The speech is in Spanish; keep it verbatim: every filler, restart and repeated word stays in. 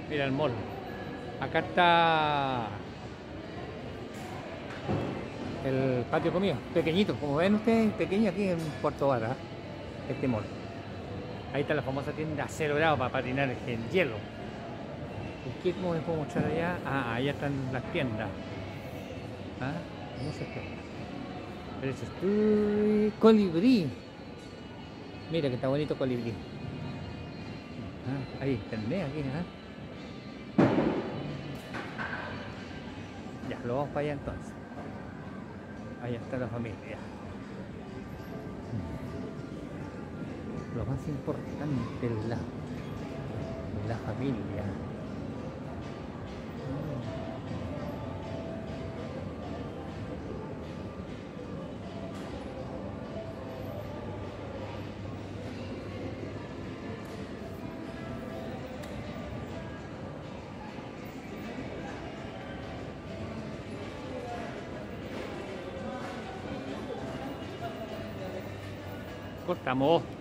Mira el mall. Acá está el patio comido, pequeñito, como ven ustedes, pequeño aquí en Puerto Vara, este mall. Ahí está la famosa tienda cero grado para patinar en hielo. ¿Y qué, cómo les puedo mostrar allá? Ah, allá están las tiendas. Ah, muchas tiendas. Pero eso es uy, colibrí. Mira que está bonito colibrí. Ah, ahí, internet aquí, ¿ah? Ya, lo vamos para allá entonces. Allá está la familia. Lo más importante es la, la familia. Cortamos.